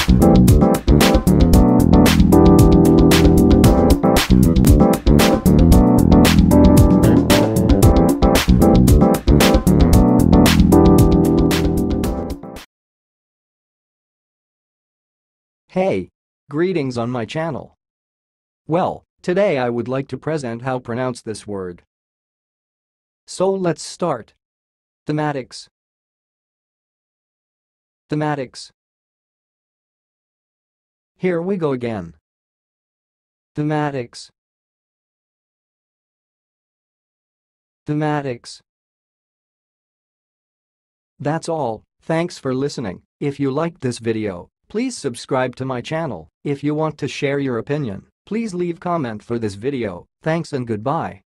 Hey! Greetings on my channel. Well, today I would like to present how pronounce this word. So let's start. Thematics. Thematics. Here we go again. Thematics. Thematics. That's all. Thanks for listening. If you liked this video, please subscribe to my channel. If you want to share your opinion, please leave comment for this video. Thanks and goodbye.